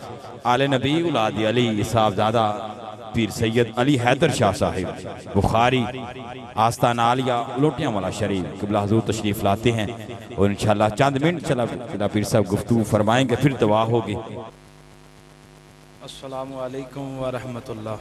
आले नबी उलाद अली साहबजादा पीर सैयद अली हैदर शाह साहिब बुखारी आस्ताना आलिया लोटियां वाला शरीफ क़िबला हुज़ूर तशरीफ़ लाते हैं और इंशाअल्लाह चंद मिनट चला पीर साहब गुफ्तगू फरमाएंगे, फिर दुआ होगी। अस्सलामु अलैकुम व रहमतुल्लाह।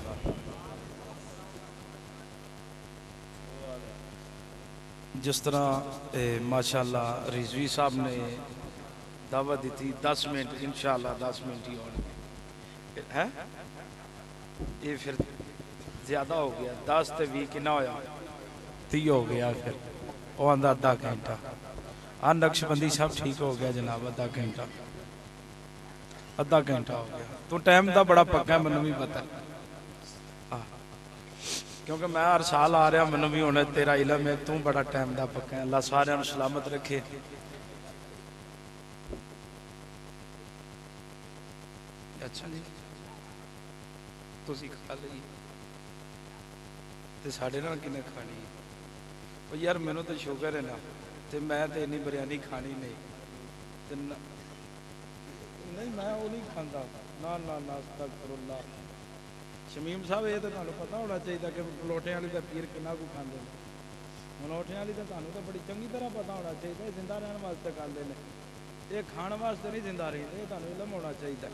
जिस तरह माशाअल्लाह रिजवी साहब ने दावत दी थी 10 मिनट इंशाअल्लाह 10 मिनट ही होने है, ये फिर ज़्यादा हो गया। 10 ते 20 कितना होया 30 हो गया, फिर वो आंदा आधा घंटा। हाँ नक्शबंदी साहब ठीक हो गया जनाब, आधा घंटा हो गया। तू टाइम का बड़ा पक्का, मैनू भी पता है क्योंकि मैं हर साल आ रहा, मैनू भी होना तेरा इलम है, तू बड़ा टाइम का पक्का है। अल्लाह सारे सलामत रखे। अच्छा जी तुसी खा ली ते साढ़े नाल किने खानी है? ओ यार मैनू तो शुगर है ना, ते मैं तो इन्नी बिरयानी खानी नहीं, ते नहीं मैं वो नहीं खाता ना ना ना अस्तगफिरुल्लाह। शमीम साहब ये तो तुहानू पता होना चाहिए कि मलोठे वाली का पीर कितना कुछ खाते हैं। मलोठे वाली तो तुहानू तो बड़ी चंगी तरह पता होना चाहिए, जिंदा रहने वास्ते खाते हैं, ये खाने वास्ते नहीं जिंदा रहते, ये तुहानू इलम होना चाहिए।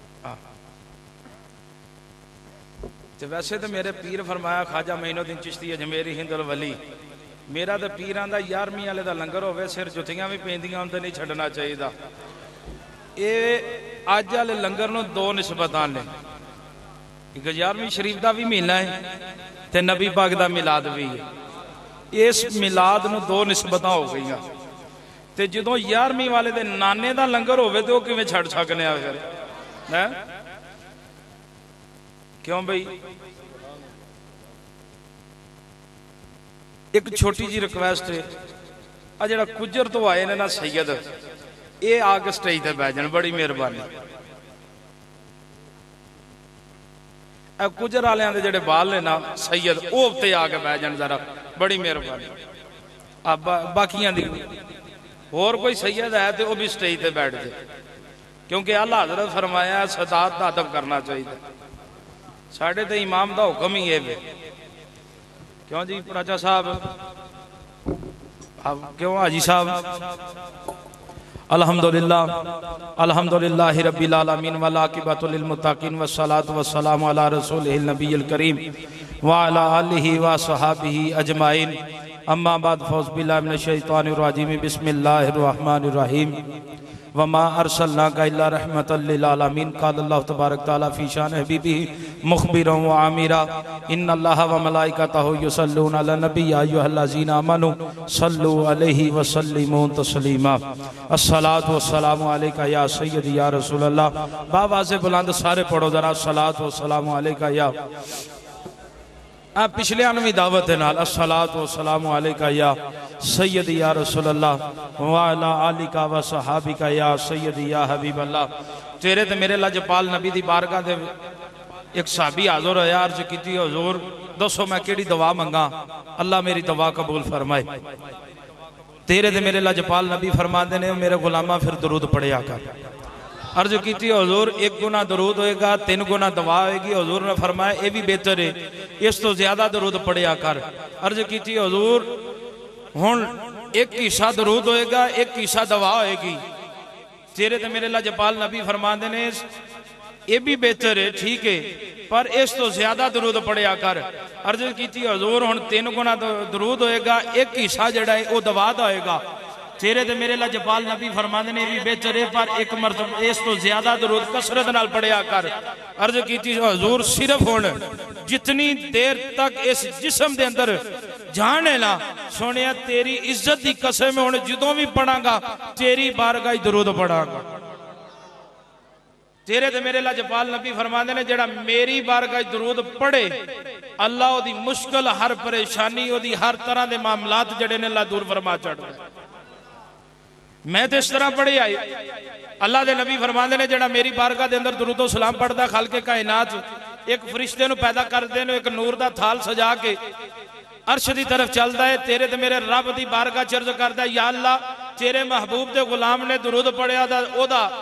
तो वैसे तो मेरे पीर फरमाया ख्वाजा मोइनुद्दीन चिश्ती अजमेरी हिंदुल वली, मेरा तो पीर आंदा 11वीं वाले का लंगर होवे, सिर जुत्तियां भी पेंदियां होन ते नहीं छड्डना चाहिए। ये अज वाले लंगर नूं 2 निस्बतां ने, एक 11वीं शरीफ का भी महीना है ते नबी पाक का मिलाद भी है। इस मिलाद नूं 2 निस्बतां हो गई, ते जदों 11वीं वाले दे नाने का लंगर होवे ते ओह किवें छड्ड सकने आ फिर है? क्यों भाई? एक छोटी जी रिक्वेस्ट है, आ जिहड़ा कुजर तो आए ने ना सैयद, ये आके स्टेज पर बह जान, बड़ी मेहरबानी। कुजर वालियां दे जिहड़े बाल ने ना सैयद, वो उत्ते आके बह जान जरा, बड़ी मेहरबानी। बाकियां दी होर कोई सैयद है तो वह भी स्टेज पर बैठ जाए, क्योंकि आला हज़रत फरमाया सदात का अदब करना चाहिए। साढ़े तो इमाम का हुक्म ही है। क्यों जी राजा साहब, क्यों हाजी साहब? अल्हम्दुलिल्लाह अल्हम्दुलिल्लाहि रब्बिल आलमीन वल आकिबतु लिल मुत्तकीन वस्सलातु वस्सलामु अला रसूलिहिल नबिय्यिल करीम व अला आलिहि व सहाबिहि अजमाइन। अम्मा बाद फौज बिल्लाहि मिनश शैतानिर रजीम। बिस्मिल्लाहिर रहमानिर रहीम। वमा अरसलनाका इल्ला रहमतल लिल आलमीन। क़ाल अल्लाहु तबारक तआला फ़ी शान हबीबिही मुख़बिरन व आमिरा इन्नल्लाहा व मलाइकतहु युसल्लूना अलन नबी या अय्युहल्लज़ीना आमनू सल्लू अलैहि व सल्लिमू तस्लीमा। अस्सलातु वस्सलामु अलैका या सय्यदी या रसूलल्लाह। बावाज़े बुलंद सारे पढ़ो जरा, अस्सलातु वस्सलामु अलैका या। पिछले भी दावत है नाल, अस्सलातु वस्सलामु अलैका या सय्यदी या रसूलल्लाह व अला आलिका व सहाबिका या सय्यदी या हबीबल्लाह। तेरे ते मेरे लजपाल नबी दी बारगाह दे एक साहबी हाज़र होया, अर्ज की हुजूर दसो मैं केड़ी दुआ मंगा, अल्लाह मेरी दुआ कबूल फरमाए। तेरे ते मेरे लजपाल नबी फरमाते ने, मेरे गुलामा फिर दरूद पढ़िया कर। अर्ज की हुजूर 1 गुना दरूद होएगा, 3 गुना दुआ होएगी। हुजूर ने फरमाया ये भी बेहतर है, इस तो ज्यादा दरूद पढ़िया कर। अर्ज की हुजूर हुण 1 हिस्सा दरूद होएगा, 1 हिस्सा दुआ होएगी। तेरे ते मेरे लजपाल नबी फरमाते ने ये भी बेहतर है, ठीक है, पर इस तो ज्यादा दरूद पढ़िया कर। अर्ज की हुजूर हुण 3 गुना दरूद होएगा, 1 हिस्सा जिहड़ा है वो दुआ दा होएगा। तेरे ते मेरे लजपाल नबी फरमाते ने भी बेहतर है, पर 1 मरतबा इस तो ज्यादा दरूद कसरत नाल पढ़िया कर। अर्ज की हुजूर सिर्फ हुण जितनी देर तक इस जिस्म दे अंदर जान है ना, सोनिया तेरी इज्जत की कसम हुण जदों भी पढ़ांगा तेरी बारगाह दरूद पढ़ांगा। तेरे ते मेरे लजपाल नबी फरमाते ने जेड़ा मेरी बारगाह दरूद पढ़े, अल्लाह ओदी मुश्किल हर परेशानी, ओदी हर तरह के मामलात जड़े ने अल्लाह दूर फरमा चढ़ता है। मैं तो इस तरह पढ़े आई, अल्लाह के नबी फरमाते ने जेड़ा मेरी बारगाह के अंदर दुरूद व सलाम पढ़ता, खालके कायनात एक फरिश्ते नूं पैदा करते हैं, एक नूर का थाल सजा के अर्श की तरफ चलता है। तेरे ते मेरे रब की बारगाह चर्ज करता है, या अल्लाह तेरे महबूब के गुलाम ने दुरूद पढ़िया ओदा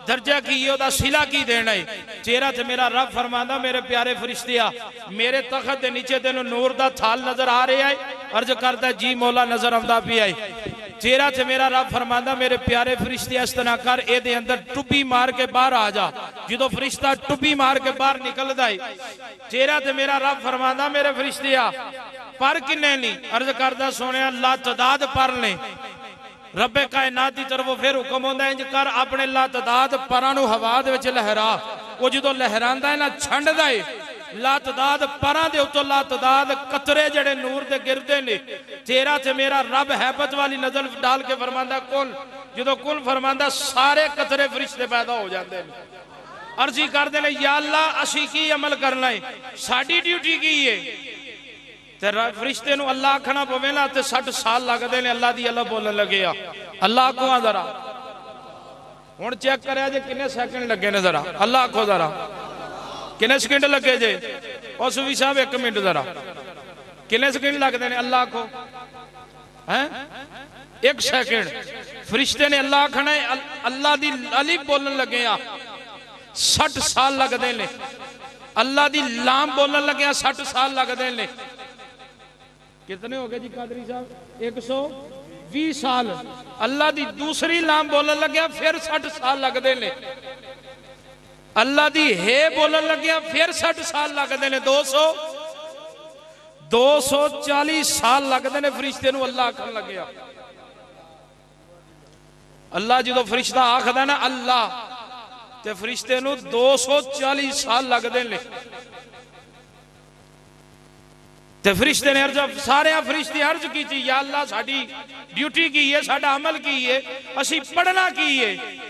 दर्जा की है, सिला की देना है। चेहरा ते मेरा रब फरमांदा मेरे प्यारे फरिश्तिया मेरे तखत के नीचे तेन नूर का थाल नजर आ रहा है। अर्ज करता जी मौला नजर आता पिया है। चेहरा ते मेरा रब फरमांदा मेरे प्यारे फरिश्तिया इस तरह कर ए अंदर टुब्बी मार के बाहर आ जा। जो फरिश्ता टुब्बी मार के बाहर निकलता है चेहरा ते मेरा रब फरमांदा मेरे फरिश्तिया पर किन्ने नहीं। अर्ज करदा सोने ला तदाद पर ने। रब्बे कायनात की तरफों फिर हुक्म होंदा इंज कर अपने ला तदाद परां नूं हवा दे विच लहरा। वो जो लहरांदा है ना छंडदा है ला तदाद परां दे उत्तों ला तदाद कतरे जड़े नूर दे गिरदे ने। चेहरा ते मेरा रब हैबत वाली नजर डाल के फरमांदा कुल। जो कुल फरमांदा सारे कतरे फरिश्ते पैदा हो जाते हैं। अर्जी करते हैं या अल्लाह असी की अमल करना है साडी ड्यूटी की है। फरिश्ते नूं अल्लाह आखना पवे ना ते 60 साल लगते हैं अल्लाह दी अल्लाह बोलन लगे आ। अल्लाह आखो जरा हुण चेक करिया जे किन्ने सेकंड लगे ने जरा अल्लाह आखो जरा किन्ने सेकंड लगे जे और सूफी साहब 1 मिनट जरा किन्ने सेकंड लगते हैं अल्लाह आखो हैं 1 सेकंड। फरिश्ते ने अल्लाह आखना है अल्लाह दी अली बोलन लगे आ 60 साल लगते हैं। अल्लाह दी लाम बोलन लगे 60 साल लगते हैं। कितने हो गए जी कादरी साहब 120 साल। अल्लाह दी दूसरी लाम बोलन लगे फिर 60 साल लगते हैं। अल्लाह दी हे बोलन लगे फिर 60 साल लगते हैं। 240 साल लगते हैं फरिश्ते नूं अल्लाह आखन लगे। अल्लाह जो फरिश्ता आखदा ना अल्लाह ते फरिश्ते नूं 240 साल लगते हैं। ते फरिश्ते ने अर्ज सारे फरिश्ते अर्ज की थी या अल्लाह साडी ड्यूटी की है साडा अमल की है असी पढ़ना की है।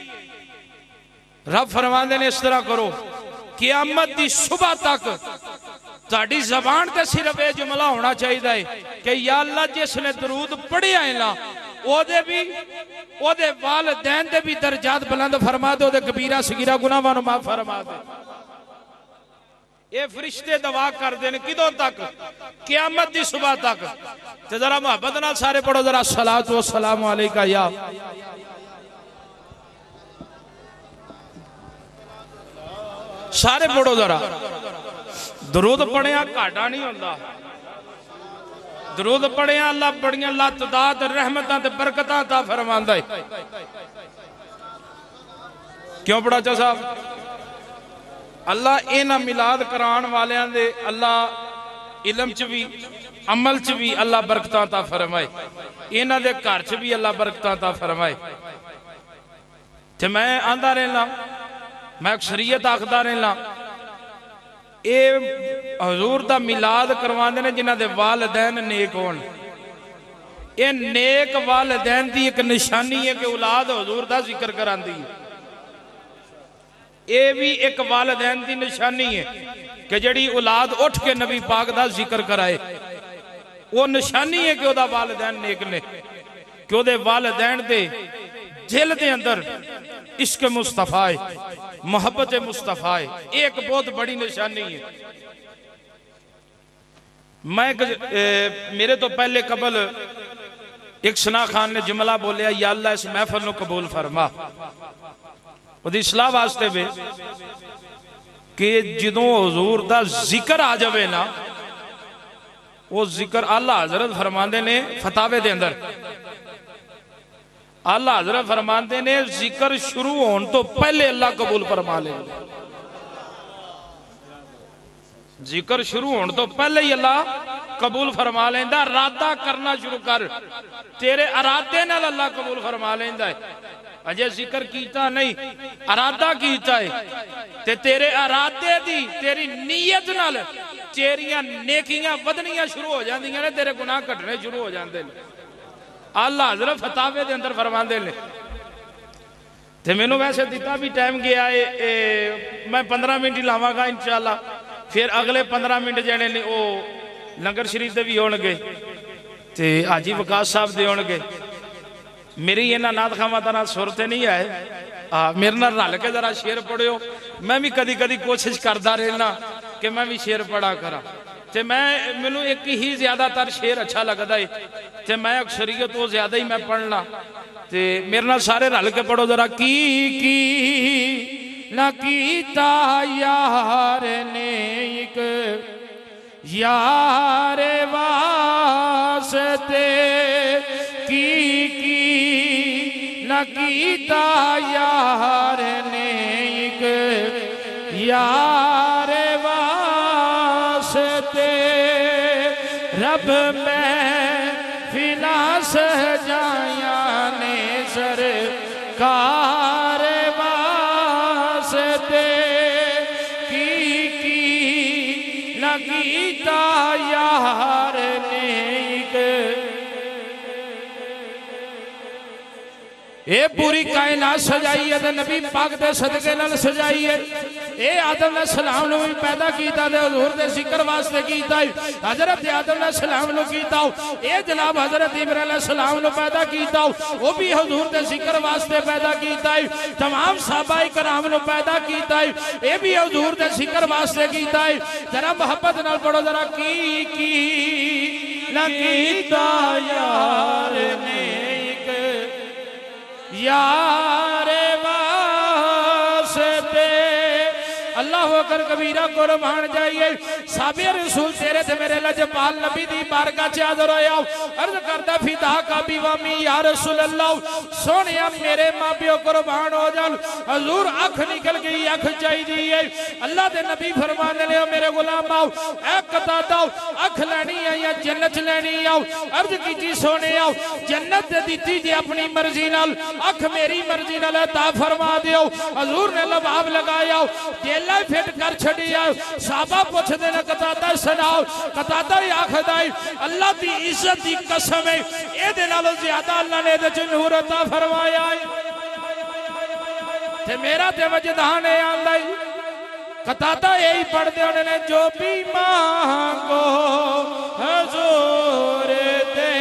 रब फरमांदे ने इस तरह करो क़यामत दी सुबह तक ताड़ी जबान ते सिर्फ ये जुमला होना चाहिए कि या अल्लाह जिसने दरूद पढ़िया है ना ओदे भी ओदे वालिदैन दे भी दर्जात बुलंद फरमा दे, ओदे कबीरा सगीरा गुनाहां नूं माफ फरमा दे। ये फरिश्ते दुआ करते हैं किदों तक क़यामत दी सुबह तक। ते जरा मोहब्बत नाल सारे पढ़ो जरा सलातो व सलाम अलैका या सारे पढ़ो जरा। दरूद पढ़िया घाटा नहीं होता। दरूद पढ़िया अल्लाह बड़िया लातदात रहमतां ते बरकतां अता फरमांदा है। क्यों पढ़ा चा साहब अल्लाह इन्हां मिलाद कराण वालियां दे अल्लाह इलम च भी अमल च भी अल्लाह बरकतां अता फरमाए, इन्हां दे घर च भी अल्लाह बरकतां अता फरमाए। ते मैं आंदा रहना मैं अक्सरीयत आखदा रहना ये हजूर दा मिलाद करवांदे ने जिन्हां दे वालिदैन नेक होण। ये नेक वालिदैन दी एक निशानी है कि औलाद हजूर दा जिक्र करांदी है। ये भी एक वालिदैन दी निशानी है कि जड़ी औलाद उठ के नबी पाक दा जिक्र कराए। वो निशानी है कि ओदा वालिदैन नेक ने, कि ओदे वालिदैन दे दिल दे अंदर इश्क मुस्तफा है, मोहब्बत मुस्तफा है। एक बहुत बड़ी निशानी है। मैं मेरे तो पहले कबल एक सना खान ने जुमला बोलिया या अल्लाह इस महफल नूं कबूल फरमा ओदी इस्लाह वास्ते वे कि जदों हुजूर दा जिक्र आ जावे ना वो जिक्र आला हजरत फरमांदे ने फतावे दे अंदर आला हजरत फरमाते ने जिक्र शुरू होने तो पहले अल्लाह कबूल फरमा ले। जिक्र शुरू होने तो पहले ही अल्लाह कबूल फरमा लेंदा। इरादा करना शुरू कर तेरे इरादे नाल अल्लाह कबूल फरमा लेंदा है। अजे जिक्र कीता नहीं इरादा कीता है ते तेरे इरादे दी तेरी नीयत नाल तेरियां नेकियां वधनियां शुरू हो जांदियां ने, तेरे गुनाह घटने शुरू हो जांदे ने। आला हजरत फतावे दे अंदर फरमांदे ने ते मैनू वैसे दिता भी टाइम गया है मैं 15 मिनट ही लावांगा इंशाअल्लाह। फिर अगले 15 मिनट जेने ने वो लंगर शरीफ दे भी होणगे ते हाजी वकास साहब दे होणगे। मेरी इन्हां नात खावां दा सुर ते नहीं है। मेरे नाल रल के जरा शेर पढ़ियो। मैं भी कदी कदी कोशिश करता रहना कि मैं भी शेर पढ़ा करा। ते मैं मैनू एक ही ज्यादातर शेर अच्छा लगता है ते मैं अक्सरियत तो ज्यादा ही मैं पढ़ना ते मेरे नाल सारे रल के पढ़ो जरा। की ना कीता यार ने एक यार वास्ते की ना कीता यार ने एक यार वास्ते रब में फिला सजाया ने सरकार वास्ते की ना कीता यार ने ये पूरी कायनात सजाई है नबी पाक दे सदके नाल सजाई है। ये आदम अलैहिस्सलाम नु भी पैदा कीता ते हुजूर दे जिक्र वास्ते कीता है। हजरत आदम अलैहिस्सलाम नु कीता ये जनाब हजरत इब्राहीम अलैहिस्सलाम नु पैदा कीता वो भी हुजूर दे जिक्र वास्ते पैदा कीता है। तमाम सहाबाए कराम नु पैदा कीता है ये भी हुजूर दे जिक्र वास्ते कीता है। जरा मोहब्बत नाल पढ़ो जरा। की ना कीता यार ने यार वास्ते अल्लाह अकबर कबीरा कुर्बान जाइए। साबिर रसूल तेरे ते मेरे लजपाल नबी दी बारगाह च हाज़िर होया अर्ज करदा फिदा का बीवामी या रसूल अल्लाह सोनिया मेरे मां प्यो कुर्बान हो जान। हजूर अख निकल गई अख चाहिदी है। अल्लाह दे नबी फरमाने ले मेरे गुलाम आओ ए कतादा अख लेनी है या जन्नत लेनी आओ। अर्ज कीती सोने आओ जन्नत दे दीती जे अपनी मर्जी नाल अख मेरी मर्जी नाल अता फरमा दियो। हजूर ने लबाब लगाया जेला फिट कर छड़िया। साहबा पुछदे ने कतादा सुनाओ कतादा ही आखदा है अल्लाह दी इज्जत दी कसम है एदे नालों ज्यादा अल्लाह ने एदे च नूर अता फरमाया है ते मेरा ते वजदान है आंदा है। कतादा यही पढ़दे होने ने जो भी मांगो हुजूर दे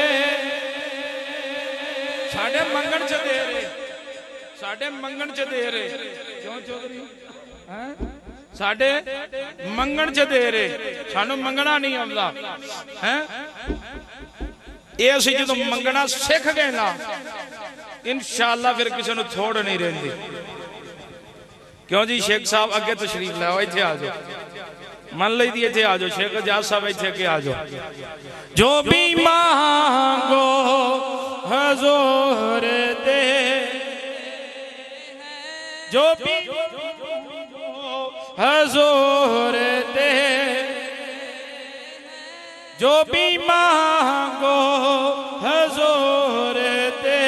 साडे मंगण च दे रहे साडे मंगण च दे रहे क्यों चौधरी हैं साडे मंगण च दे रहे सानू मंगना नहीं आंदा हैं। ये असीं जदों मंगना सीख गए ना इंशाअल्लाह फिर किसी नूं थोड़ नहीं रहिंदी। क्यों जी शेख साहब अगे तशरीफ लाओ इत्थे आ जाओ मन ली दी इत्थे आ जाओ शेख एजाज साहब इत्थे अगे आ जाओ। जो भी मांगो हुजूर दे जो भी हुजूर दे जो भी मांगो हुजूर दे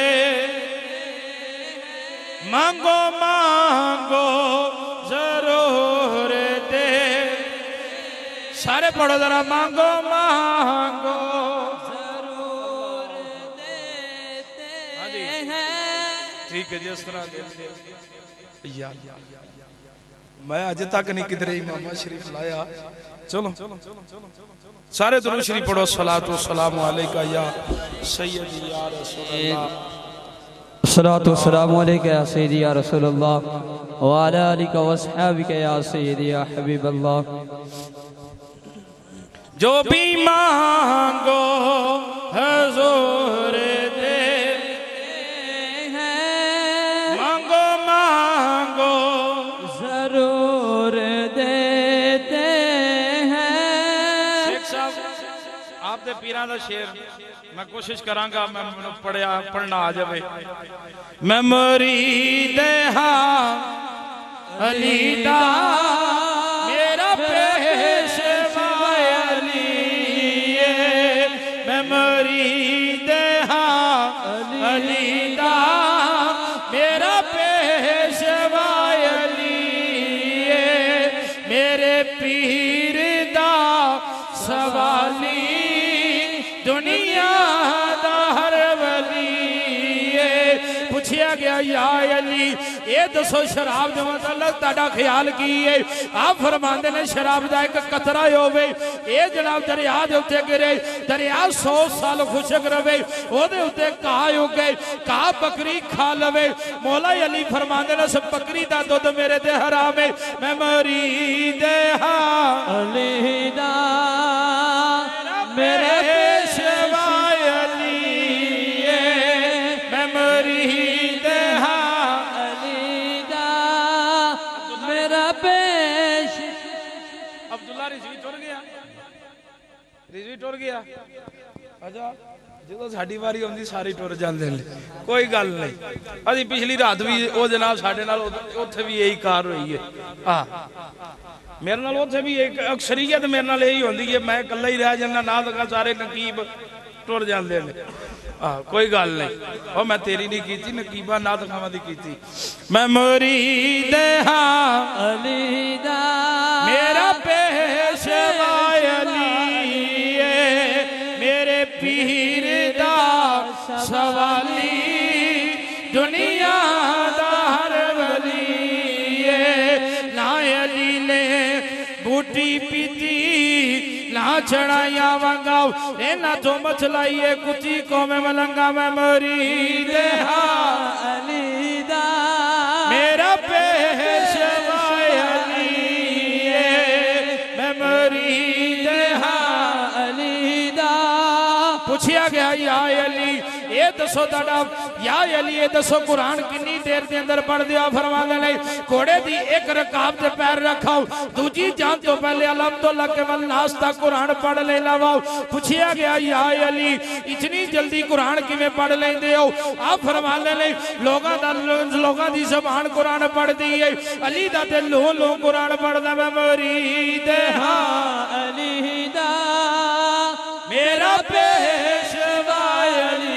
मांगो मांगो जरूर दे। सारे पढ़ो जरा मांगो मांगो जरूर देते हैं। ठीक है जिस तरह देते या मैं अज तक नहीं किधरे इमाम शरीफ लाया। चलो सारे दुरूद शरीफ पढ़ो। सलातो सलाम अलैका या सय्यदी या रसूल अल्लाह सलातो सलाम अलैका या सय्यदी या रसूल अल्लाह व अला आलिका व अस्हाबिका या सय्यदी या हबीब अल्लाह। जो भी मांगो हुजूर दे हैं मांगो मांगो जरूर देते हैं। शेख साहब आप दे पीरां दा शेर मैं कोशिश करांगा मैं पढ़ना आ जाए। मैं मुरीद हां अली दा मेरा पेशवा अली मैं मुरीद हां अली दा मेरा पेशवा अली मेरे पीर दा सवाली दुनिया दा हर वली। पूछया गया या अली ये दसो शराब दे मतलब ताड़ा ख्याल की है। आप फरमाते ने शराब दा एक कतरा होवे ये जनाब दरिया दे उत्ते गिरे दरिया 100 साल खुशक रवे ओदे उत्ते घाह उगे घाह बकरी खा लवे। मौला अली फरमाते ने सब बकरी दा दुध मेरे ते हराम है। मैं मुरीद हां अली दा मेरे पेशवा अली अब्दुल्ला रिजवी टुर गया, रिजवी टुर गया। अच्छा जो साड़ी वारी आती सारे टुर जाते हैं, कोई गल नहीं। अभी पिछली रात भी वो जनाब साढ़े नाल उत्थे भी यही कार हुई है। हाँ मेरे नाल उत्थे भी एक अक्सरीयत मेरे नाल यही होती है, मैं कल्ला ही रह जाना ना दगा सारे नकीब टुर जाते हैं। हाँ कोई गल नहीं, और मैं तेरी नहीं की नकीबा ना दखावा दी की। मैं मुरीद हाँ अली दा मेरा पेशवा अली मेरे पीर दा सवाली दुनिया दा हर वली ना अली ने बूटी पीती ना चढ़ाया वंगाओ इना तो मचलाइए कुची को में मलंगा में मुरीद हाँ अली दा मेरा पेशवा अली मैं मुरीद हाँ अली दा। पूछा गया या अली ये दसो ताड़ा या अली ये दसो कुरान कितनी देर के अंदर पढ़ दिया? फरमाने नहीं घोड़े दी एक रकाब से पैर रखाओ, दूजी जान तो पहले अलम तो लग के नास तक कुरान पढ़ ले लवाओ। पूछा गया या अली इतनी जल्दी कुरान किवें पढ़ लेंदे हो? आप फरमाने नहीं लोगों की जबान कुरान पढ़ती है, अली दा ते लो लो कुरान पढ़दा। मैं मुरीद हाँ अली दा मेरा पेशवा अली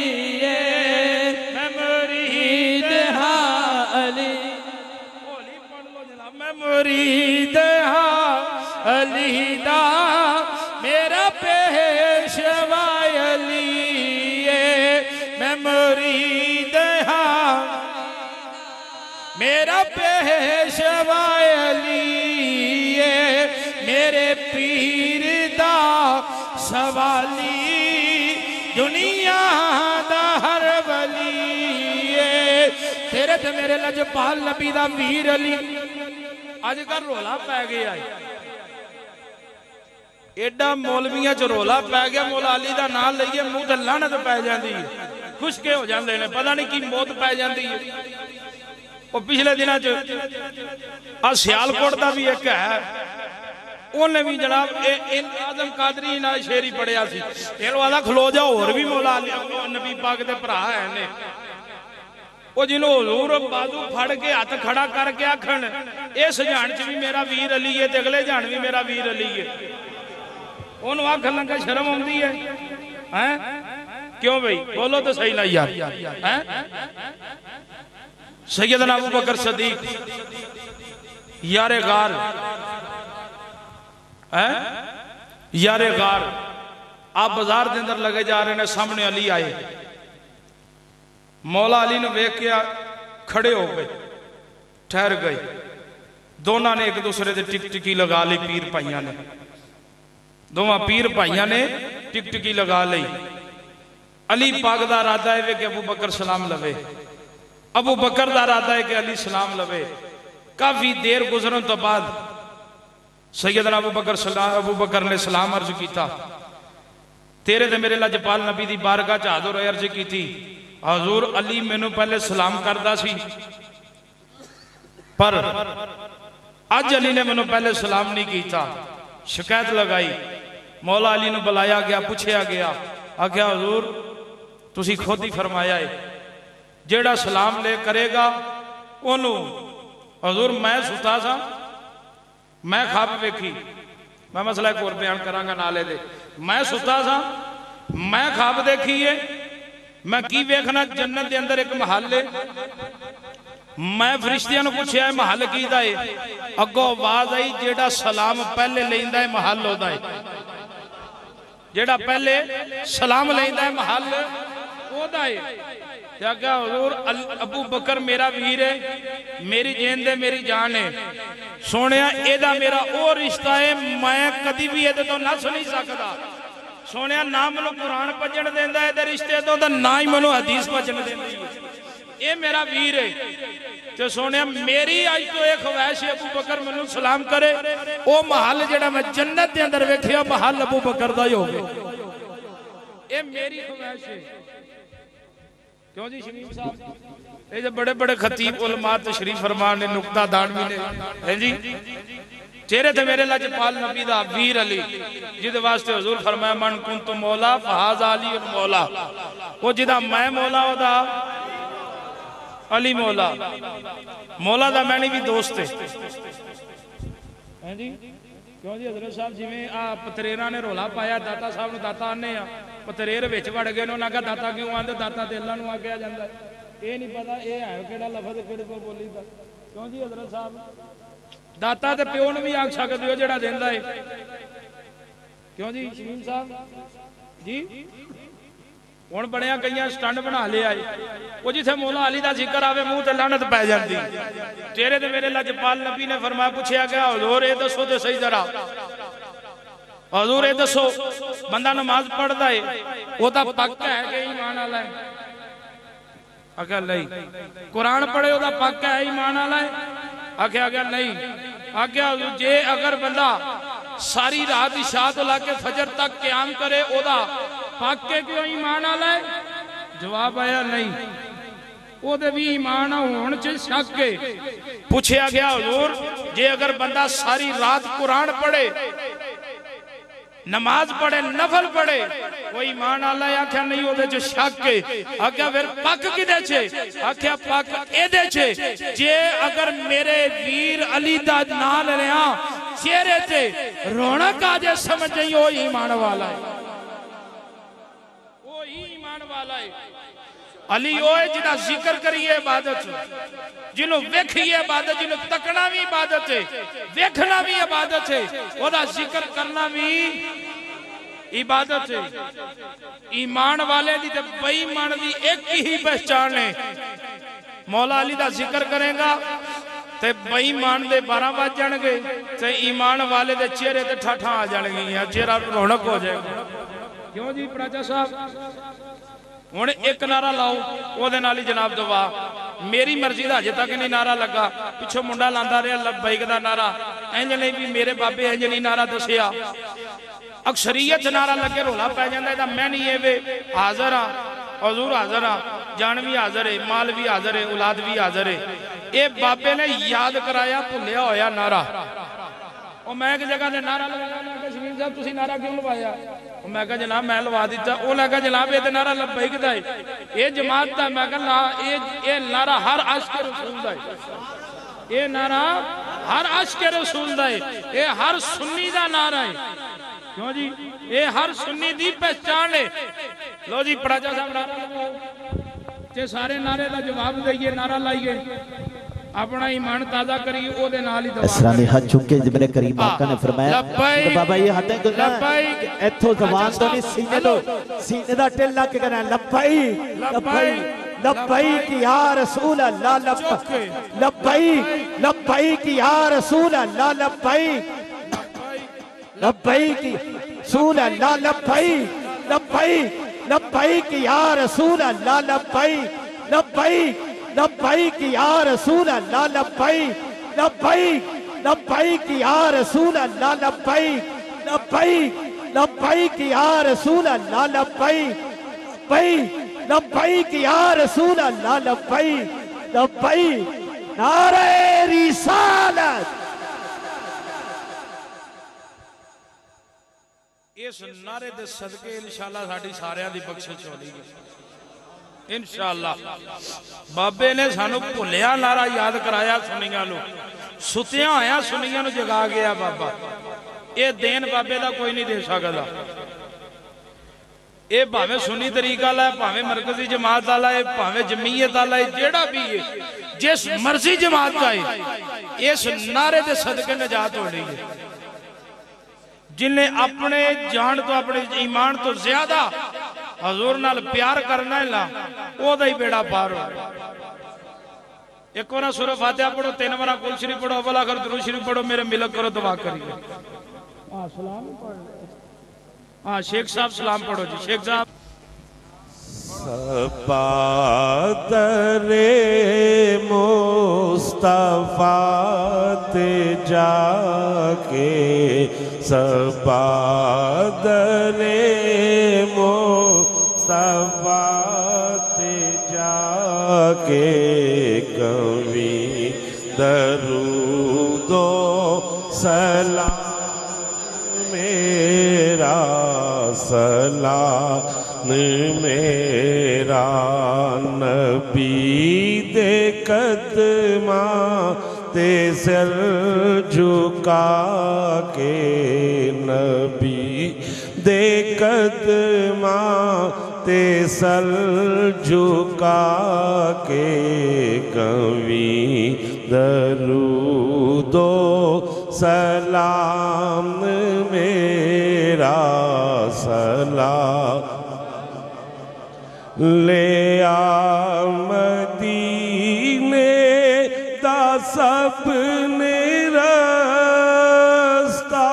मैं मुरीद हाँ अली होली पढ़ लो जनाब। मैं मुरीद हाँ अली दा मेरा पेशवा अली मैं मुरीद हाँ मेरा पेशवा अली मेरे पीर दा सवाली दुनिया दा हर वली तेरे ते मेरे लजपाल नबी दा वीर अली। अजकल रोला पै गया एडा मौलवियां च रोला पै गया, मौला अली दा नाम लईए मुंह ते लानत पै जांदी है, खुशके हो जांदे ने, पता नहीं की मौत पै जांदी है। और पिछले दिनों च आ सियालकोट दा भी एक है, उन्हें भी जनाब आजम कादरी ना शेर ही पढ़िया सी, आदा खलो जा होर भी मौला नबी पाक दे भरा है ने वो जिन्हों हजूर बाजू फड़ के हाथ खड़ा करके आखन इस जहान च भी मेरा वीर अली है, अगले जहान भी मेरा वीर अली है, उन्होंने आखन लगा शर्म आती है? हैं क्यों भाई बोलो तो सही ना यार। हैं सैयदना अबू बकर सदीक यारे गार यारे गार आप बाजार के अंदर लगे जा रहे हैं, सामने अली आए, मौला अली ने वेख के खड़े हो गए, ठहर गए, दोनों ने एक दूसरे से टिकटिकी लगा ली, पीर भाइयों ने दोवां पीर भाइयों ने टिकटिकी लगा ली। अली पाक दा इरादा है कि अबू बकर सलाम लवे, अबू बकर दा इरादा है कि अली सलाम लवे। काफी देर गुजरन तो बाद सैयदना अबू बकर ने सलाम अर्ज किया, तेरे ते मेरे लजपाल नबी दी बारगाह च हाज़िर होए अर्ज की थी, हजूर अली मैनू पहले सलाम करदा सी पर अज अली ने मैनू पहले सलाम नहीं किया। शिकायत लगाई, मौला अली ने बुलाया गया, पूछया गया, आख्या हजूर तुसी खुद ही फरमाया है जेड़ा सलाम ले करेगा ओनू। हजूर मैं सुता सा, मैं खाब वेखी, मैं मसला एक और बयान करांगा नाले दे, मैं सुता सा, मैं खाब देखी है, मैं की वेखना जन्नत के अंदर एक महल है, मैं फरिश्तियां ने पूछया है महल कीदा है, अगो आवाज आई जेड़ा सलाम पहले लेंदा है महल ओदा है, जेड़ा पहले सलाम लेंदा है महल ओदा है। क्या हुजूर अबू बकर मेरा वीर है, मेरी जेन दे मेरी जान है, सोने एदा मेरा ओ रिश्ता है, मैं कदी भी ये तो नस नहीं सकता। सोने ना मैनू कुरान भजन देंदा है रिश्ते तो ना ही मैनू हदीस भजन देंदी है, ये मेरा वीर है। तो सोने मेरी अज तो एक ख्वाहिश है अबू बकर मैनू सलाम करे, ओ महल जेड़ा मैं जन्नत के अंदर वेखिया महल अबू बकर दा ही होवे, ये मेरी ख्वाहिश है। क्यों जी शरीफ साहब, ये जो बड़े बड़े खतीब उलमा तशरीफ फरमान ने, नुक्ता दान भी ने, है जी तेरे ते मेरे लजपाल नबी दा वीर अली जिद वास्ते हुजूर फरमाया मन कुंतु मौला फहाज़ा अली मौला, वो जिदा मैं मौला ओदा अली मौला। मौला दा मैंने भी दोस्त है जी। क्यों जी हजरत साहब जिवें आ पतरेरा ने रोला पाया दाता साहब नूं दाता आने आ, पतरेर विच वड़ गए ने, उन्हां कहा दाता क्यों आंदे, दाता ते अल्लाह नूं आख्या जांदा है। ये नहीं पता ये है किहड़ा लफज किहड़े कोल बोलीदा। क्यों जी हजरत साहब दाता ते प्यो नूं भी आख सकदे हो जिहड़ा देंदा है। क्यों जी शमीम साहब जी हुण बणिया कई स्टंड बना लिया है, वो जिथे मौला अली दा जिक्र आवे मुंह ते लानत पै जांदी। तेरे ते मेरे लजपाल नबी ने फरमाया, पूछया गया हुजूर ये दसो ते सही जरा, हुजूर ये दसो बंदा नमाज पढ़दा है वो तां पक्का है कि ईमान वाला है? आख्या नहीं। कुरान पढ़े ओदा पक्का है ईमान वाला है? आख्या गया नहीं। आख्या जे अगर बंदा सारी रात इशा तो लाके फजर तक क्याम करे ओदा पक्के क्यों ईमान वाला है? जवाब आया नहीं, ओदे भी ईमान होने च शक है। पूछया गया हुजूर जे अगर बंदा सारी रात कुरान पढ़े, नमाज पढ़े, नफल पढ़े, वो ईमान वाला है? आख्या नहीं, ओदे च शक है। आख्या फिर पक किदे च? आख्या पक एदे च जे अगर मेरे वीर अली दा नाम लिया चेहरे ते रौनक आ जाए समझ नहीं वो ईमान वाला है, वो ही ईमान वाला है। अली ओए जिदा जिक्र करिए इबादत, जिन्हों वेखिए इबादत, जिन्हों तकना भी इबादत है, वेखना भी इबादत है, ओदा जिक्र करना भी इबादत है। ईमान वाले दी ते बेईमान दी एक ही पहचान है। मौला अली दा जिक्र करेगा ते बेईमान दे 12 बज जाणगे ते ईमान वाले दे चेहरे ते ठाठा आ जाणगियां, चेहरा रौनक हो जाएगा। क्यों जी प्राचा साहब हुण एक नारा लाओ ओदे नाल ही जनाब दुआ। मेरी मर्जी दा अजे तक नहीं नारा लगा, पिछों मुंडा लांदा रहा लब्बैक दा नारा, इंज नहीं भी मेरे बाबे इंज नहीं नारा दसिया। अक्सरीयत नारा लगे रोला पै जांदा इहदा मैं नहीं वे हाज़र हाँ, हजूर हाज़र हाँ, जान भी हाज़र है, माल भी हाज़र है, औलाद भी हाज़र है। ये बाबे ने याद कराया भुलिया होया नारा। और मैं एक जगह से नारा लगाया, शमीम साहब तुसीं नारा क्यों लवाया? मैं कहा जनाब मैं लवा दिता। उन्हें कहा जनाब ये नारा लब्बैक दा है, ये जमात दा। मैं कहा ये नारा हर आशिक रसूल दा है, ये नारा हर आशिक रसूल दा है, ये हर सुन्नी दा नारा है। क्यों जी ये हर सुन्नी दी पहचान है। लो जी प्राचा साहब नारा लगाओ, जे सारे नारे का जवाब दईए, नारा लाइए, अपना ईमान ताजा करिए, ओदे नाल ही दवा इस्लामी हाथ चुके मेरे करीम आका ने फरमाया तो बाबा ये हाथे इथों जवान तो नहीं सीने दा टिल लग के कहना लब्बैक लब्बैक लब्बैक या रसूल अल्लाह, लब्बैक लब्बैक या रसूल अल्लाह, लब्बैक लब्बैक रसूल अल्लाह, लब्बैक लब्बैक लब्बैक या रसूल अल्लाह, लब्बैक लब्बैक लब्बैक या रसूल अल्लाह, लब्बैक लब्बैक लब्बैक या रसूल अल्लाह, लब्बैक लब्बैक लब्बैक या रसूल अल्लाह, लब्बैक लब्बैक या रसूल अल्लाह, लब्बैक लब्बैक नारे रिसालत। इस नारे दे सदके इंशाअल्लाह साडी सारियां दी बख्शिश होगी इंशाअल्लाह। बाबे ने सानू भुलिया नारा याद कराया, सुनिया लो सुतिया होया सुनिया जगा गया बाबा। ये देन बाबे का कोई नहीं दे सकता। ये भावे सुन्नी तरीका वाला है, भावे मरकजी जमात वाला है, भावे जमीयत वाला है, जेड़ा भी है, जिस मर्जी जमात का है, इस नारे दे सदके नजात हो रही है। जिन्हें अपने जान तो अपने ईमान तो ज्यादा हजूर नाल प्यार करना है ला, ओदा ही बेड़ा पार हो। एक बार सूरह फातिहा पढ़ो, 3 बार कुल शरीफ पढ़ो, अव्वल आखिर दुरूद शरीफ पढ़ो, मेरे मिलक करो, दुआ करिए। हाँ शेख साहब सलाम पढ़ो जी। शेख साहब सपादरे मुस्तफा ते जाके, सपादरे मुस्तफा ते जाके, कवि दरूदो सलाम मेरा, सलाम मेरा नबी दे कदमा ते सर झुका के, नबी दे कदमा ते सर झुका के कवी दरूदो सलाम मेरा, सलाम ले आ मदीने दा सबने रस्ता,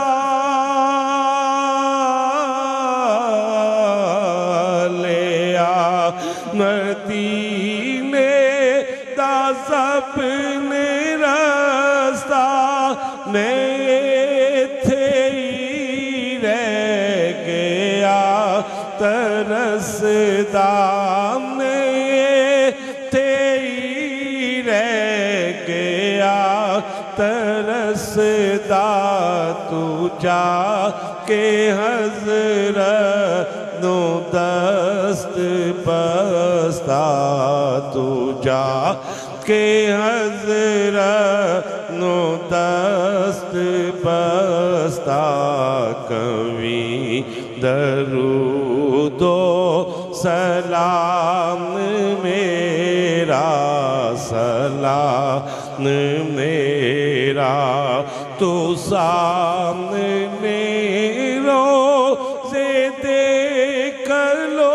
ले आ मदीने दा सबने रस्ता, मैं थे ही रह गया तरसदा, मैं थे ही रह गया तरसदा, तू जा के हज़रत नो दस्त बस्ता, तू जा के हज़रत नो दस्त बस्ता, कवी दरूदो सलाम मेरा, सलाम मेरा, तू सामने रोज़े देख लो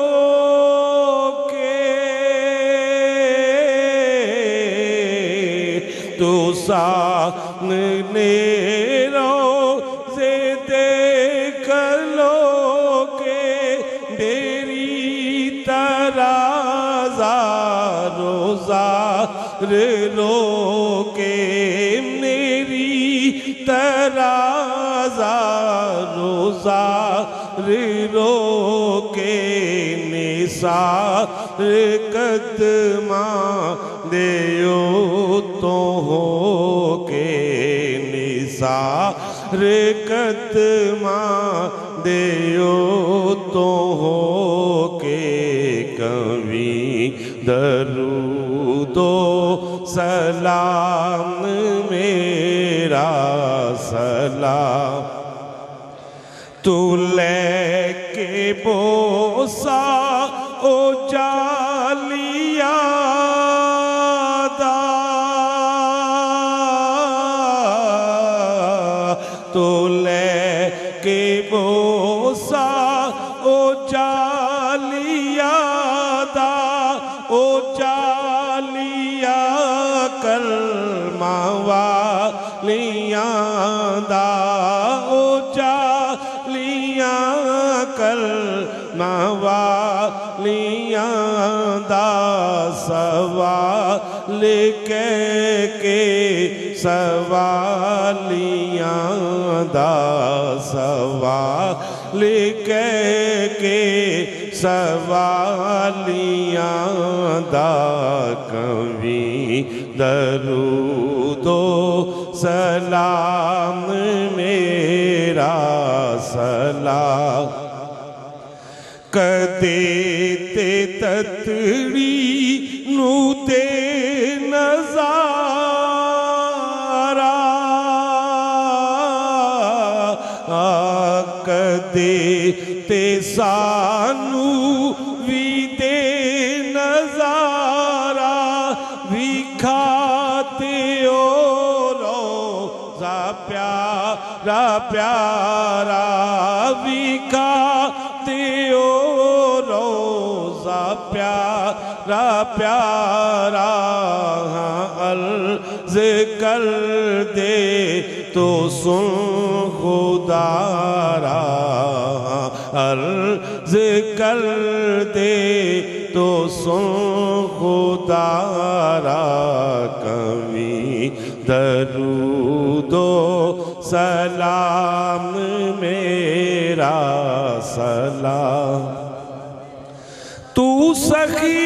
तू सामने रोज़े देख लोगे, मेरी तराज़ा रोज़ार लोगे, मेरी तराज़ा रोज़ार लोगे, निसार कदमा देयो तो हो के, निसार कदमा देयो तो हो के, कभी दरूदो सलाम मेरा, सलाम तू लेके बोसा ओ जालिया दा, तू लेके बोसा ओ जालिया दा, ओ जालिया कलमा वालिया दा, ओ जालिया कलमा वालिया दा, सवाल कह के सवालिया दा, सवाल कह के सवालिया दा, कभी दरूदो सलाम मेरा, सलाम कदे ते ततड़ी नू ते नज़ारा, कदे ते सानू भी दे नज़ारा, विखाते ओ रोज़ा प्यारा प्यारा, विखाते ओ रोज़ा प्यारा प्यारा, हाँ अर्ज़ कर दे तो सुन खुदारा, अर्ज़ कर दे तो सुन खुदारा, कभी दरूदो सलाम मेरा, सलाम तू सखी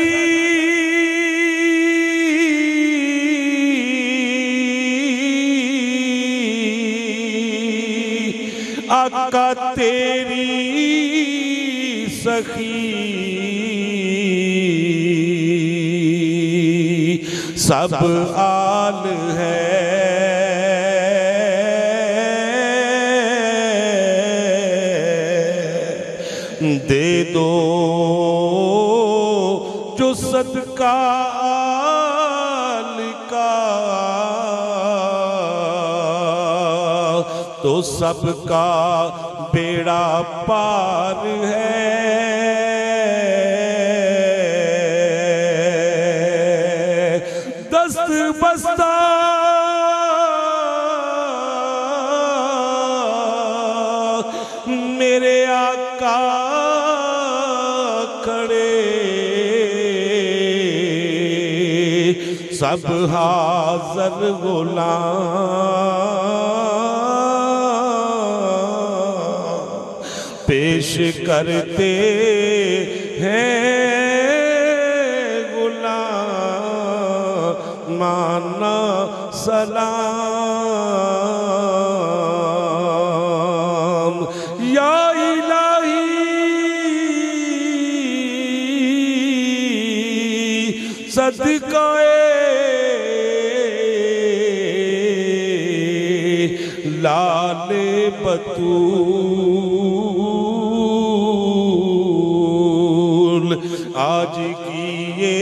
आका तेरी सखी सब आल है, दे दो जो सदका आल का, तो सबका बेड़ा पार है। दस्त बस्ता मेरे आका खड़े, सब हाज़र गुलाम पेश करते हैं गुलाम माना सलाम। या इलाही सदकाए लाले बतूल आज की ये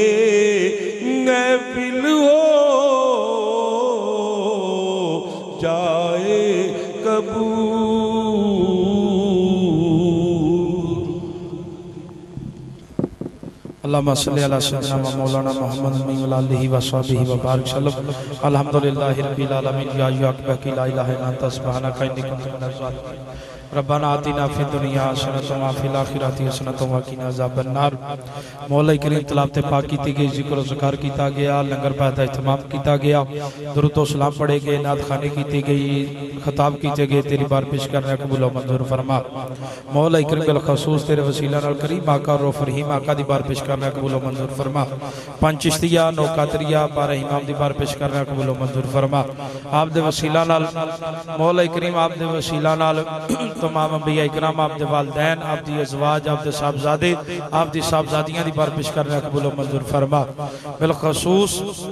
महफिल हो जाए कबूल। अल्लाहुम्मा सल्लि अला सय्यिदिना व मौलाना मुहम्मद व आलिहि व सहबिहि व बारिक वसल्लम। अल्हम्दुलिल्लाहि रब्बिल आलमीन। या अय्युहा की ला इलाहा इल्ला अंता सुब्हानका इन्नी कुन्तु मिनज़ ज़ालिमीन। रब्बना आतिना फिद दुनिया हसनतन व फिल आखिरति हसनतन व क़िना अज़ाबन नार। मौला करीम तलावत पाक की गई, जिक्र ज़िकार किया गया, लंगर पाक का इत्माम किया गया, दुरूद व सलाम पढ़े गए, नात खानी की गई, खिताब किए गए। तेरी बार पेश करने कबूल मंजूर फरमा। मौला करीम बिल खसूस तेरे वसीला नाल करीम आका रऊफ रहीम आका दी बार पेश करने कबूल मंजूर फरमा। पंज चिश्तिया नौकातरिया बारह इमाम दी बार पेश करने कबूल मंजूर फरमा। आप दे वसीला नाल मौला करीम आप दे वसीला नाल तमाम अंबिया इकराम, आप दे वालिदैन, आप दी अज़वाज, आप दे साहबजादे, आप दी साहबजादियां दी बार पेश करने कबूल मंजूर फरमा। बिल खसूस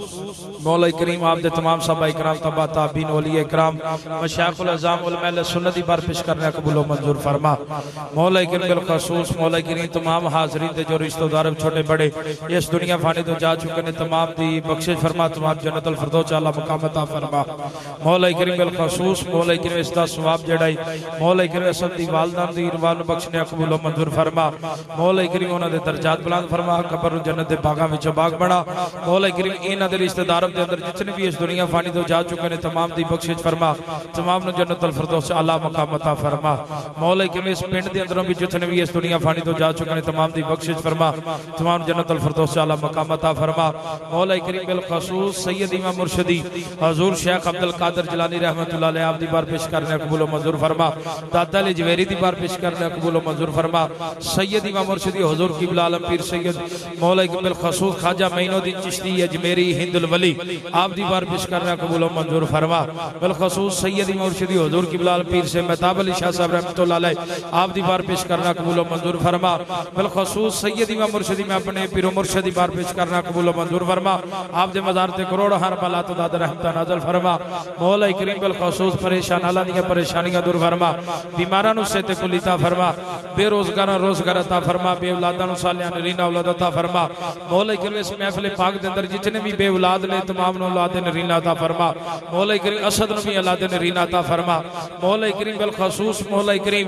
मौला करीम आप दे तमाम साहबा इकराम, तबा ताबीन, औलिया इकराम, मशाइखुल अज़ाम, उलमा अहले सुन्नत दी बार पेश करने कबूल मंजूर फरमा। मौला करीम बिल खसूस मौला करीम तमाम हाज़रीन दे जो रिश्तेदार छोटे बड़े इस दुनिया फानी तो जा चुके ने, तमाम दी बख्शिश फरमा, तमाम जन्नतुल फिरदौस आला मकाम अता फरमा। मौला करीम बिल खसूस मौला करीम इसदा सवाब जड़ाई मौला करीम सब दी वालदान दी इरवान बख्शने कबूल मंजूर फरमा। मौला करीम उन्हां दे दर्जात बुलंद फरमा, कब्र जन्नत दे बागां विच बाग बना। मौला करीम इन्हां दे रिश्तेदारां दे अंदर जितने भी इस दुनिया फानी तो जा चुके ने, तमाम दी बख्शिश फरमा, तमाम नु जन्नतुल फिरदौस आला मकाम अता फरमा। मौला करीम इस पिंड दे अंदरों भी जितने भी इस दुनिया फानी तो जा चुके ने, तमाम दी बख्शिश फरमा, तमाम जन्नतुल फिरदौस आला मकाम अता फरमा। मौला करीम बिल खसूस सैयद इमाम मुर्शिदी हुजूर शेख अब्दुल कादिर जिलानी रहमतुल्लाह अलैह आप दी बार पेश करने कबूल मंजूर फरमा। दादा अली जवेरी दी बार पेश करने कबूल मंजूर फरमा। सैयद इमाम मुर्शिदी हुजूर क़िबला आलम पीर सैयद मौला बिल खसूस ख्वाजा मोइनुद्दीन चिश्ती अजमेरी हिंदुल वली आप दी बार पेश करने कबूल मंजूर फरमा। बिल खसूस सैयद इमाम मुर्शिदी हुजूर क़िबला आलम पीर से मेहताब अली शाह साहब रहमतुल्लाह अलैह आप दी बार पेश करना कबूल मंजूर फरमा। बिल खसूस सैयद इमाम मुर्शिदी में अपने पीर मुर्शिद दी बार पेश करना कबूल मंजूर फरमा। आप दे मज़ार ते करोड़ हर बला तो दादा रहमत नाज़िल फरमा। मौला करीम बिल खसूस परेशान आला दी परेशानियां दूर फरमा, बीमारां नु सेहत कुलीता फरमा, बेरोजगारां रोजगार अता फरमा, बे औलादां नु सालियां नरीना औलाद अता फरमा। मौला करीम इस महफिल पाक दे अंदर जितने भी बे औलाद ने, तमाम नु औलाद नरीना अता फरमा। मौला करीम असद नु भी औलाद नरीना अता फरमा। मौला करीम बिल खसूस मौला करीम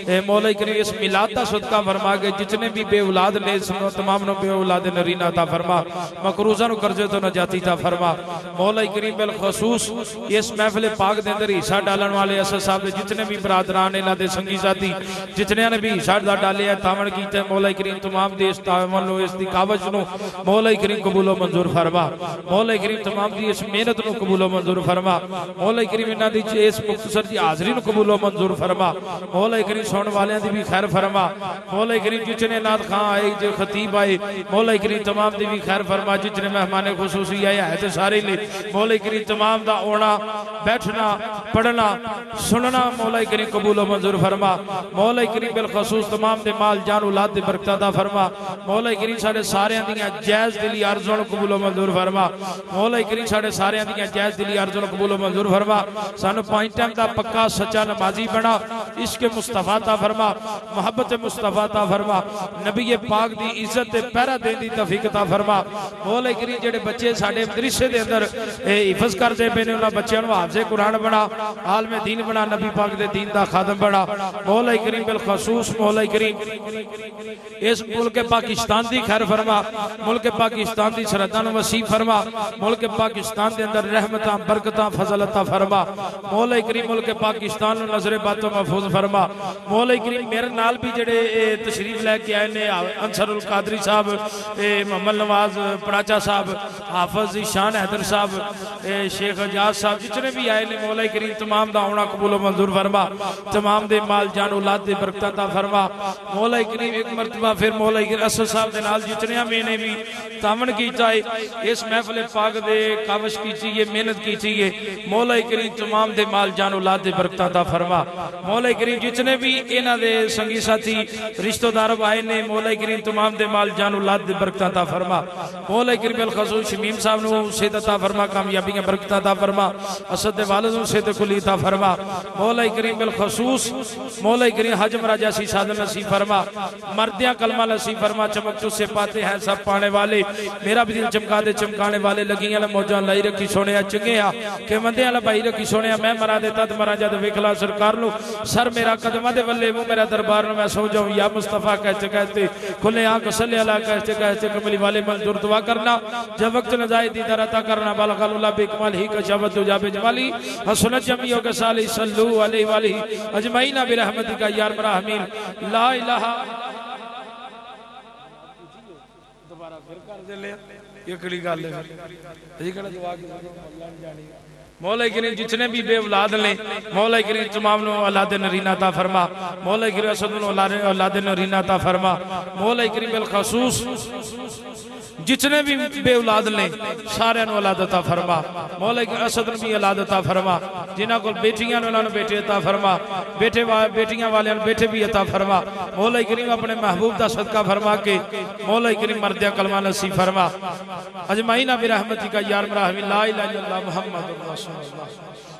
इस मिलाद दा सदका फरमा के जितने भी बे औलाद ने, तमाम नु बे औलाद नरीना अता फरमा, मकरूज़ा नु कर्जे तो नजाती अता फरमा। मौला करीम बिल खसूस इस महफिल पाक दे अंदर हिस्सा डालने वाले असद साहब दे जितने भी बरादरान इन्हां दे संगी साथी जितने ने भी हिस्सा डाले है, तावन कीते, मौला करीम तमाम दे इस तावन नु इस दी कावज नु मौला करीम कबूल मंजूर फरमा। मौला करीम तमाम दी इस मेहनत नु कबूल मंजूर फरमा। मौला करीम इन्हां दी इस मुख्तसर दी हाज़री नु कबूल मंजूर फरमा। मौला करीम सुनने वालेयां दी भी खैर फरमा। मौला करीम जितने नात खां आए, जो खतीब पाए। मौला करीम तमाम दी भी खैर फरमा। जितने मेहमान खुसूसी आए है तो सारे ने मौला करीम तमाम दा आना बैठना पढ़ना सुनना मौला करीम कबूल मंजूर फरमा। मौला करीम बिल खसूस तमाम दे माल जान औलाद दी बरकत अता फरमा। मौला करीम साडे सारियां दियां जायज़ दिली अर्ज़ां कबूल मंजूर फरमा। मौला करीम साडे सारियां दियां जायज़ दिली अर्ज़ां कबूल मंजूर फरमा। सानू 5 टाइम दा पक्का सच्चा नमाजी बना। इश्क मुस्तफा ता फरमा, मोहब्बत मुस्तफा ता फरमा, नबी पाक दी इज्जत ते पहरा देने दी तौफीक ता फरमा। मौला करीम जेडे बच्चे साडे मदरसे दे अंदर हिफज करते पे ने उन्हां बच्चों नूं हाफ़िज़े कुरान बना, आलमे दीन बना, नबी पाक दे दीन दा खादम बना। मौला करीम बिल खसूस मौला करीम इस मुल्क पाकिस्तान दी खैर फरमा। मुल्क पाकिस्तान दी सरहदां नूं वसी फरमा। मुल्क पाकिस्तान दे अंदर रहमतां बरकतां फजल अता फरमा। मौला करीम मुल्क पाकिस्तान नूं नज़रे बद तो महफूज फरमा। मौला करीम मेरे नाल भी जेडे तशरीफ लैके आए ने अंसरुल कादरी साहब, मोहम्मद नवाज पराचा साहब, हाफिज ईशान हैदर साहब, शेख एजाज साहब, जितने भी आए ने मौला करीम तमाम दा आना कबूल मंजूर फरमा। तमाम दे माल जान औलाद दे बरकत अता फरमा। मौला करीम एक मरतबा फिर मौला करीम असद साहब दे नाल जितने मैंने भी तामन कीता है इस महफिल पाक दे काविश कीती है, मेहनत कीती है। मौला करीम तमाम दे माल जान औलाद दे बरकत अता फरमा। मौला करीम जितने भी इन्हां दे संगी साथी रिश्तेदार आए ने मौला करीम तमाम दे माल जान औलाद दे बरकत अता फरमा। मौला करीम बिल खसूस शमीम साहब नूं सेहत अता फरमा, कामयाबियां बरकत अता फरमा। असद दे वालिद नूं सेहत कुली अता फरमा। मौला करीम बिल खसूस मौला करीम हज मराजा सी साधन नसीब फरमा। मर्दियां कलमा नसीब फरमा। चमक तुझसे पाते हैं सब पाने वाले, मेरा भी दिल चमका दे चमकाने वाले। लगियां मौजा लाई रखी सोने चंगे आ के मंदिया भाई रखी सोने। मैं मरा दे तद मरा जद वेखला सरकार लो सर मेरा कदमा दे वल्ले वो मेरा दरबार में मैं सो जाऊं। या मुस्तफा कहते कहते खुले आंख सल्ले अला कहते कहते कमली वाले मंजूर दुआ करना। जब वक्त नजाए दीदार अता करना। बालगलुल्लाह बेकमाल ही का शबत जाबे जमाली हसनत जमीओ के साली सल्लू अलैहि वाली अजमाइना बिरहमतिका या अरहमीन ला इलाहा। दोबारा फिर कर दे ले एकड़ी गल है अजी कड़ा दुआ की अल्लाह ने जानी। मौला करीम जितने भी बे औलाद ने मौला करीम तमाम नो औलाद नरीना ता फरमा। मौला करीम असद नो औलाद नरीना ता फरमा। मौला करीम बिल खसूस जितने भी बे औलाद ने सारे नु औलाद अता फरमा। मौला करीम असद नु भी औलाद अता फरमा। जिन्हां कोल बेटियां ने उन्हां नु बेटे अता फरमा। बेटियां वाले नु बेटे भी अता फरमा। मौला करीम अपने महबूब दा सदका फरमा के मौला करीम मर्दिया कलमा नसीब फरमा। अजमाइना बिरहमतिका या अरहम ला इलाहा इल्लल्लाह मुहम्मदुर रसूलुल्लाह।